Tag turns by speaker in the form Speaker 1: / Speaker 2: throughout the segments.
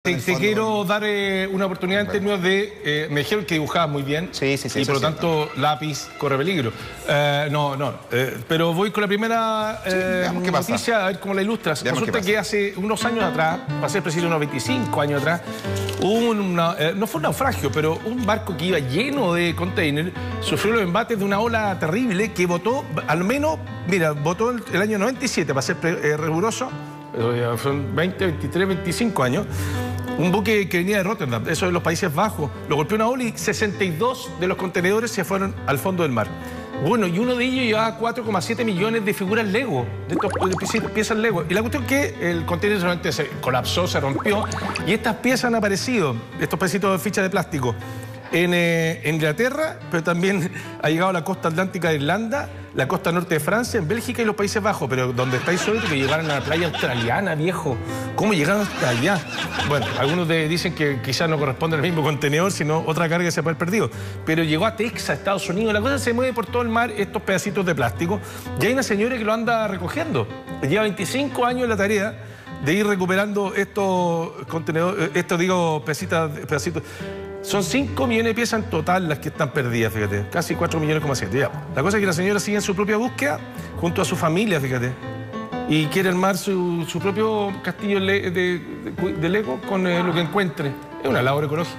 Speaker 1: Te quiero dar una oportunidad en términos de... me dijeron que dibujabas muy bien.
Speaker 2: Sí,
Speaker 1: y por lo tanto, lápiz corre peligro. Pero voy con la primera noticia, a ver cómo la ilustras. Resulta que hace unos años atrás, para ser preciso, unos 25 años atrás, hubo no fue un naufragio, pero un barco que iba lleno de containers sufrió los embates de una ola terrible que botó, al menos, mira, botó el año 97, para ser riguroso, son 20, 23, 25 años, un buque que venía de Rotterdam, eso de los Países Bajos, lo golpeó una ola y 62 de los contenedores se fueron al fondo del mar. Bueno, y uno de ellos llevaba 4,7 millones de figuras Lego, de piezas Lego. Y la cuestión es que el contenedor solamente se colapsó, se rompió, y estas piezas han aparecido, estos pedacitos de ficha de plástico, en Inglaterra, pero también ha llegado a la costa atlántica de Irlanda, la costa norte de Francia, en Bélgica y los Países Bajos. Pero donde estáis sobre que llegaron a la playa australiana, viejo. ¿Cómo llegaron hasta allá? Bueno, algunos dicen que quizás no corresponde al mismo contenedor, sino otra carga que se puede haber perdido. Pero llegó a Texas, Estados Unidos. La cosa se mueve por todo el mar, estos pedacitos de plástico. Y hay una señora que lo anda recogiendo. Lleva 25 años en la tarea de ir recuperando estos contenedores, pedacitos. Son 5 millones de piezas en total las que están perdidas, fíjate. Casi 4 millones, ya. La cosa es que la señora sigue en su propia búsqueda junto a su familia, fíjate. Y quiere armar su propio castillo de Lego con lo que encuentre. Es una labor ecológica.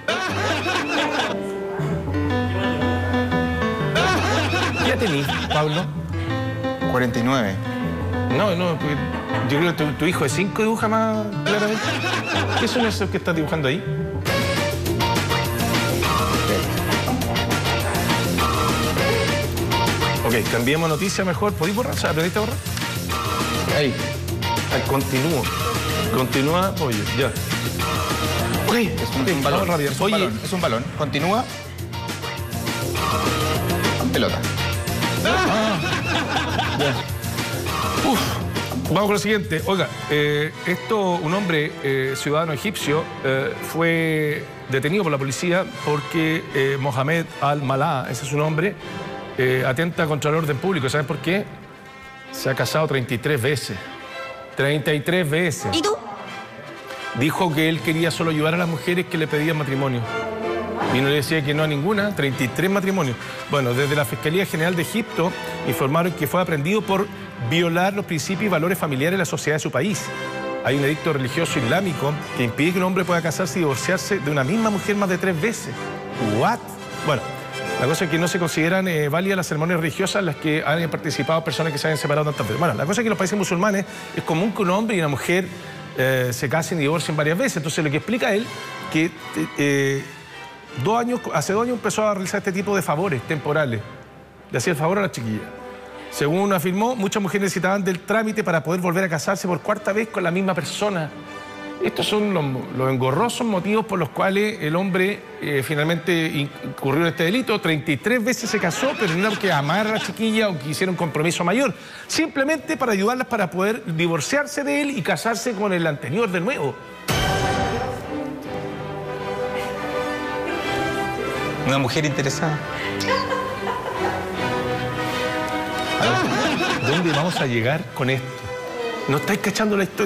Speaker 1: ¿Qué ya tenés, Pablo?
Speaker 2: 49.
Speaker 1: No, porque yo creo que tu hijo de 5 dibuja más claramente. ¿Qué son esos que estás dibujando ahí? Ok, cambiemos noticia mejor. ¿Podéis borrar? ¿Aprendiste a borrar? Ahí. Continúo. Continúa, pollo, ya. Ok,
Speaker 2: es un balón. Es un balón. Continúa. Pelota.
Speaker 1: Ya. Vamos con lo siguiente. Oiga, un hombre ciudadano egipcio fue detenido por la policía porque Mohamed Al-Malaa, ese es su nombre, atenta contra el orden público. ¿Saben por qué? Se ha casado 33 veces. 33 veces.
Speaker 3: ¿Y tú?
Speaker 1: Dijo que él quería solo ayudar a las mujeres que le pedían matrimonio. Y no le decía que no a ninguna, 33 matrimonios. Bueno, desde la Fiscalía General de Egipto informaron que fue aprendido por violar los principios y valores familiares de la sociedad de su país. Hay un edicto religioso islámico que impide que un hombre pueda casarse y divorciarse de una misma mujer más de 3 veces. ¿What? Bueno, la cosa es que no se consideran válidas las ceremonias religiosas en las que han participado personas que se hayan separado tantas veces. Bueno, la cosa es que en los países musulmanes es común que un hombre y una mujer se casen y divorcien varias veces. Entonces, lo que explica él que hace 2 años empezó a realizar este tipo de favores temporales. Le hacía el favor a la chiquilla. Según afirmó, muchas mujeres necesitaban del trámite para poder volver a casarse por 4ª vez con la misma persona. Estos son los engorrosos motivos por los cuales el hombre finalmente incurrió en este delito. 33 veces se casó, pero no era porque amara a la chiquilla o quisiera un compromiso mayor. Simplemente para ayudarlas para poder divorciarse de él y casarse con el anterior de nuevo.
Speaker 2: Una mujer interesada.
Speaker 1: ¿Dónde vamos a llegar con esto? ¿No estáis cachando la historia?